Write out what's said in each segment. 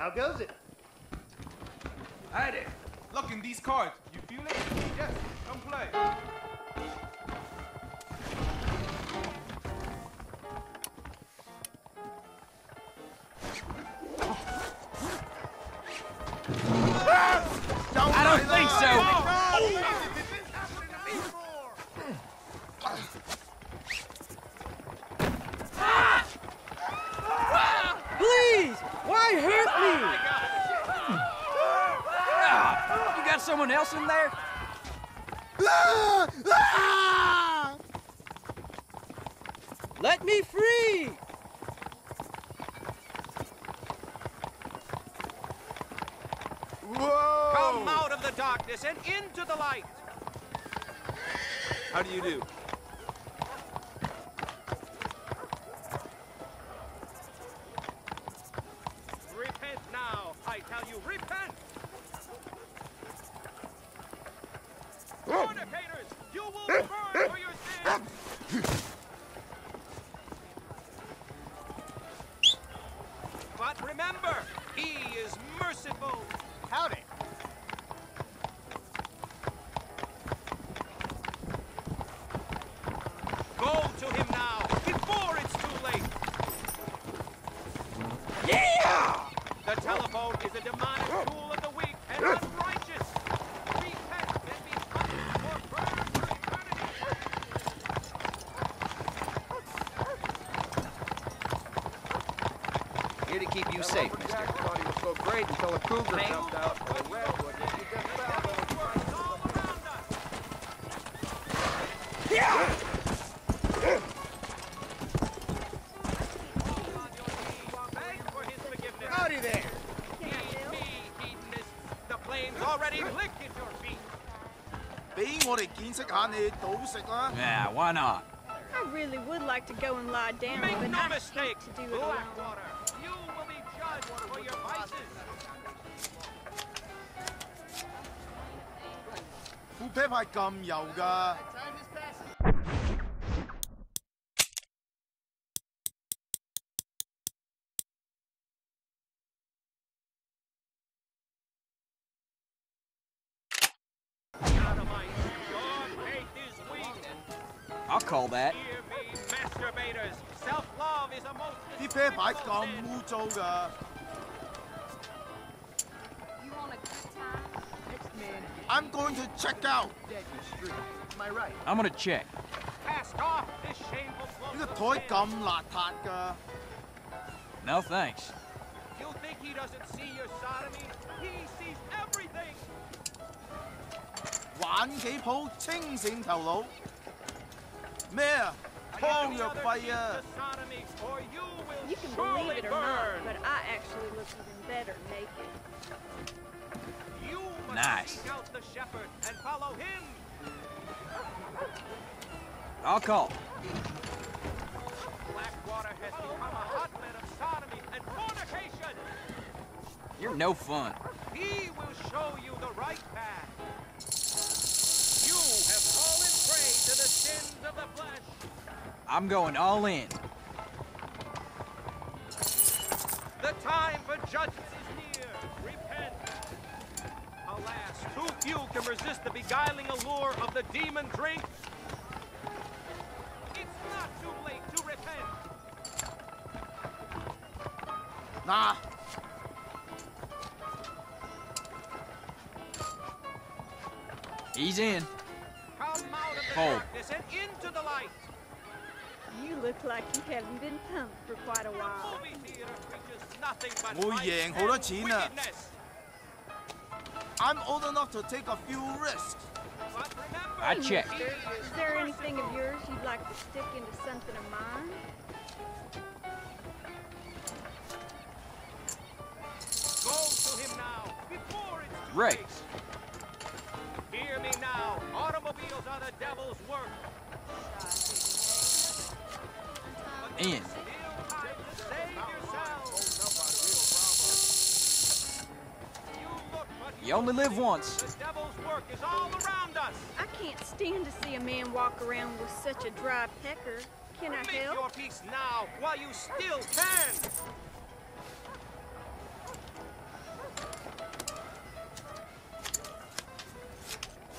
How goes it? Hi there. Look in these cards. You feel it? Yes. Come play. I don't think so. Please! Why hurt me? You got someone else in there? Let me free! Whoa! Come out of the darkness and into the light! How do you do? Repent now, I tell you, repent! Fornicators, you will burn for your sins! But remember, he is merciful. Howdy. Go to him now, before it's too late. Yeah! The telephone is a demonic tool of the weak and unrighteous. Repent and be punished or burn for eternity. Here to keep you safe, mister. Jack thought he was so great until a cougar jumped out of a redwood. You just found him. It's all around us. Fall on your knees, beg for his forgiveness. Howdy there. Heed me, hedonists. The flames already lick at your feet. 俾我哋見識下你賭食啦。 Yeah, why not? I really would like to go and lie down, Make but no I mistake, hate to do it alone. Blackwater, you will be judged for your vices. 副啤牌咁油㗎。 Sodomite, your faith is weak. I'll call that. Hear me, masturbators. Self-love is a most 啲啤牌咁污糟㗎。 You want a good time? Next man I'm going to check out。 dead in the street. Am I right? I'm gonna check. cast off this shameful 呢 cloak 個 of 台 sin. 咁邋遢㗎。 No thanks. You think he doesn't see your sodomy? He sees everything. 玩幾鋪清醒頭腦。咩啊？ 湯藥費啊！ The sodomy, or you will You can surely believe it or burn. not, but I actually look even better naked. You must Nice. seek out the shepherd and follow him. I'll call. Blackwater has become a hotbed of sodomy and fornication. You're no fun. He will show you the right path. You have fallen prey to the sins of the flesh. I'm going all in. The time for judgment is near. Repent. Alas, too few can resist the beguiling allure of the demon drink. It's not too late to repent. 嗱， He's in. Come out of the Hold. darkness and into the light. You look like you haven't been pumped for quite a The while. movie theater preaches nothing but 我會 vice 贏好多 and 錢啊！ wickedness. I'm old enough to take a few risks。 But remember, I checked. he is Is there anything of merciful. yours you'd like to stick into something of mine? Go to him now, before it's too Right. late. Hear me now. Automobiles are the devil's work. In. Still time to save yourselves. You look, but You only live once. the devil's work is all around us. I can't stand to see a man walk around with such a dry pecker. Can I Make your help? peace now while you still can.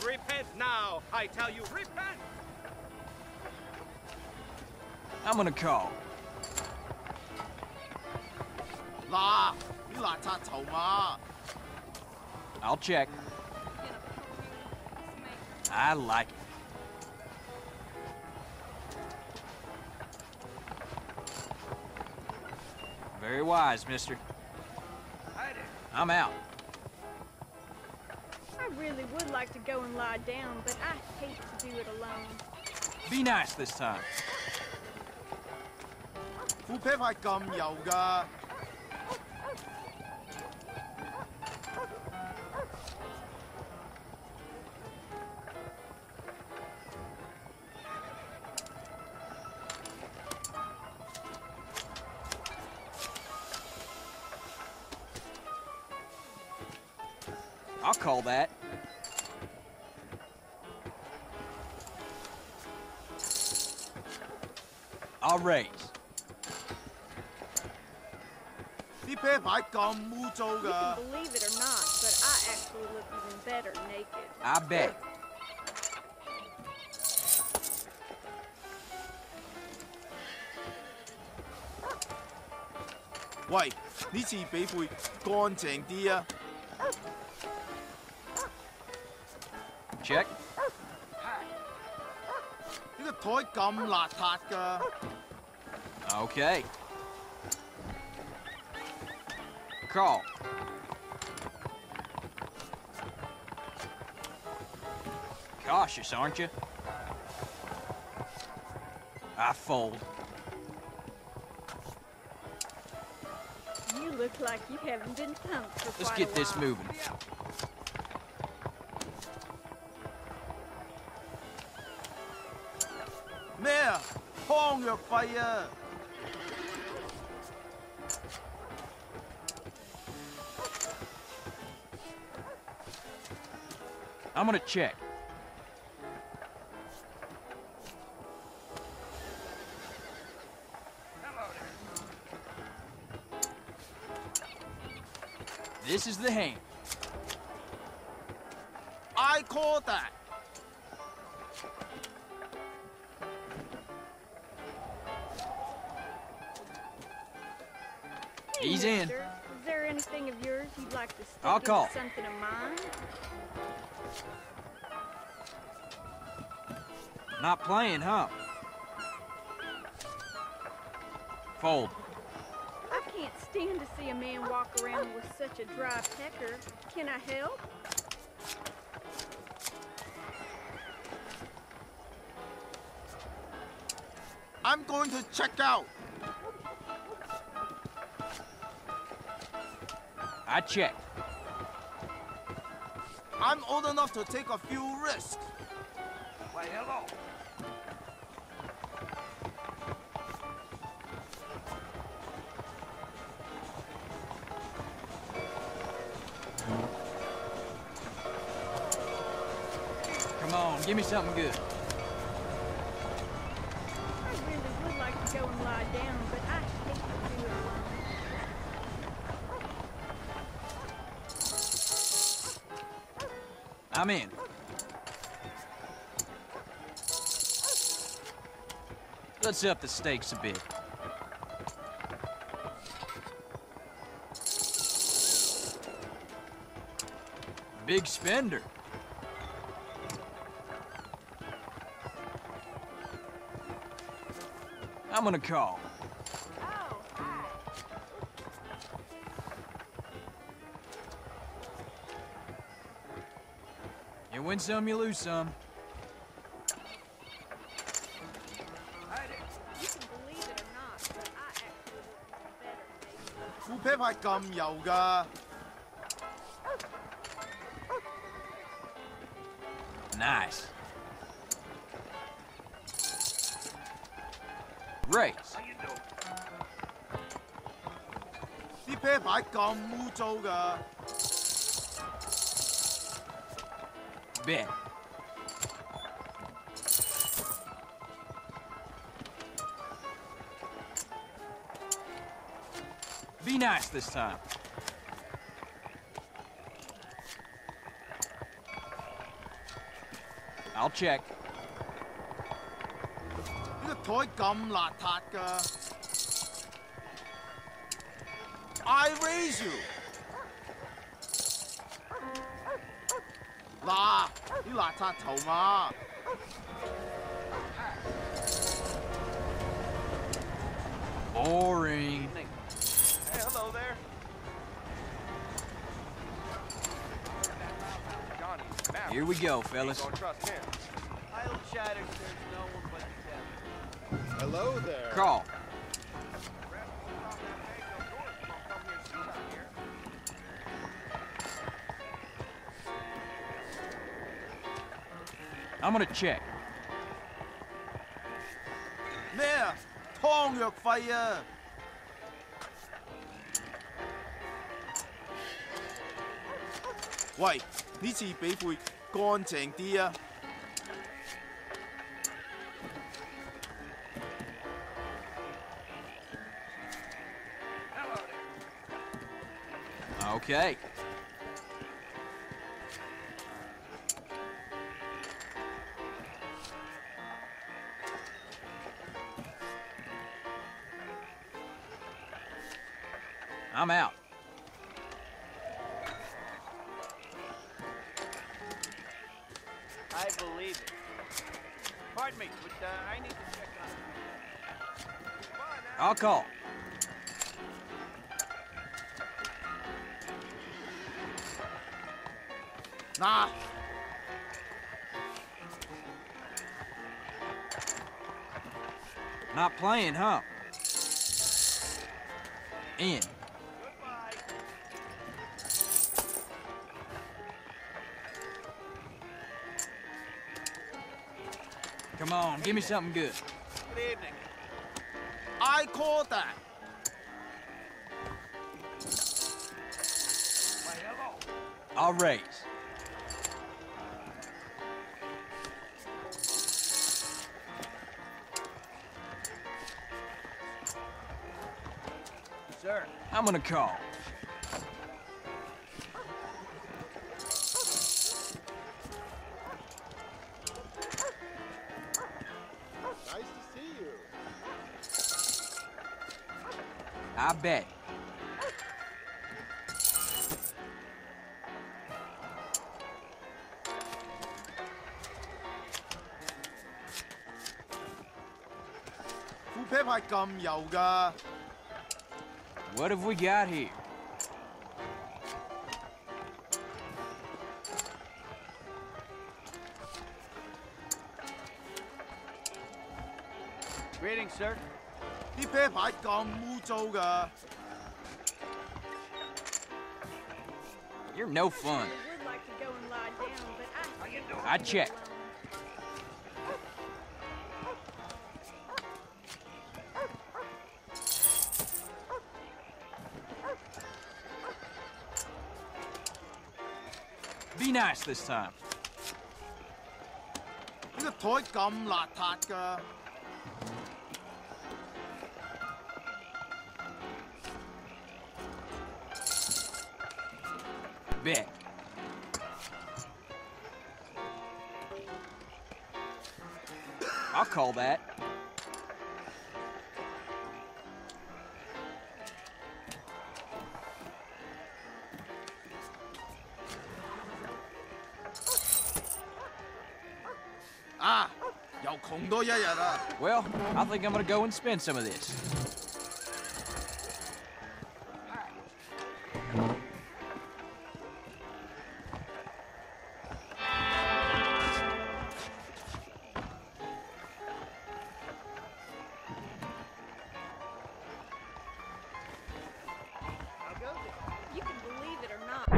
repent now. I tell you, repent. I'm gonna call. 嗱，啲邋遢籌碼。 I'll check. I like it. Very wise, mister. I'm out. I really would like to go and lie down, but I hate to do it alone. Be nice this time. 副啤牌咁油㗎。 I'll call that. I'll raise. 啲啤牌咁污糟 You 㗎 can。believe it or not, but I actually look even better naked. I bet. 喂，呢次比杯乾淨啲啊！ Check. 呢個台咁邋遢㗎。 Okay. Call. Cautious, aren't you? I fold. You look like you haven't been pumped for Let's quite get a this while. moving. 咩啊？湯藥費啊！ I'm gonna check. This is the hand. I call that. Hey, He's in. mister, is there anything of yours you'd like to stick I'll into call. something of mine? Not playing, huh? Fold. I can't stand to see a man walk around with such a dry pecker. Can I help? I'm going to check out. I check. I'm old enough to take a few risks. Why, hello. Come on, give me something good. I really would like to go and lie down, but I hate to do it alone. I'm in. Let's up the stakes a bit. Big spender. I'm gonna call. Oh, hi. You win some, you lose some. You can believe it or not, but I actually look even better naked. 副啤牌咁油㗎。 Nice. Raise. 啲啤牌咁污糟㗎。 Bet. Be nice this time. I'll check. 呢個台咁邋遢㗎。I raise you。嗱，啲邋遢頭馬。 Boring. Hey, hello there. Johnny, Matt, Here we go, fellas. don't trust him. Idle chatter serves no one but the devil. Hello there. Call. I'm gonna check. 咩啊？湯藥費啊！喂，呢次比會乾淨啲啊！ Okay. I'm out. I believe it. Pardon me, but I need to check on I'll call. 嗱， Not playing, huh? In. Come on, give me something good. Good evening. I call that。 I'll raise. Sir. I'm gonna call. Nice to see you. I bet. 副啤牌咁油㗎。 What have we got here? Greetings, sir. 啲啤牌咁污糟㗎。 You're no fun. I would like to go and lie down, but I can't. I check. Be nice this time. 呢個台咁邋遢㗎。 Bet. I'll call that. À, 又窮多一日啊！ Well, I think I'm gonna go and spend some of this. I'll go there. You can believe it or not.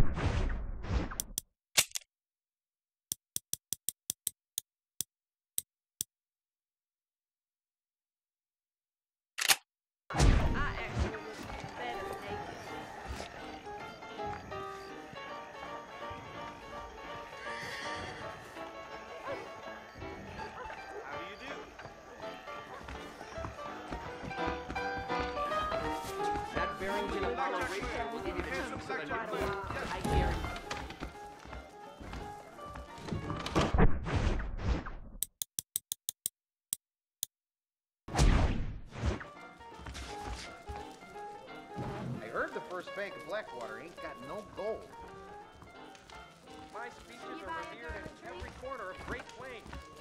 I actually look better naked. How do you do? That Barrington Apollo ratio will give you handsome so that you can... I guarantee. First Bank of Blackwater ain't got no gold. My speeches are revered in every corner of Great Plains.